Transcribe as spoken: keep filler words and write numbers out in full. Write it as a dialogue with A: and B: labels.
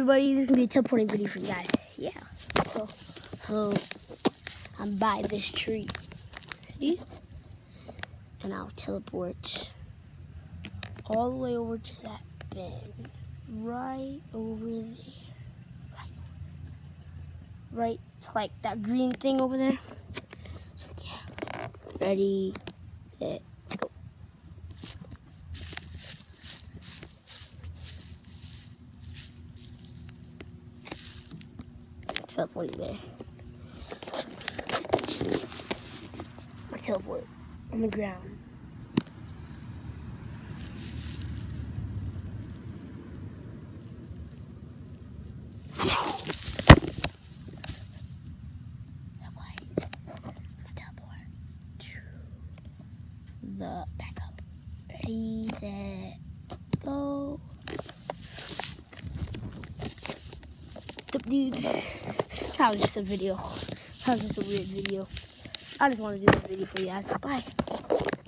A: everybody. This is gonna be a teleporting video for you guys. Yeah. So, so I'm by this tree. See? And I'll teleport all the way over to that bend. Right over there. Right. Right to like that green thing over there. So yeah. Ready, set, go. Teleport there. I teleport on the ground. That way. I teleport to the backup. Ready, set, go. Dudes. That was just a video. That was just a weird video. I just want to do a video for you guys. Bye.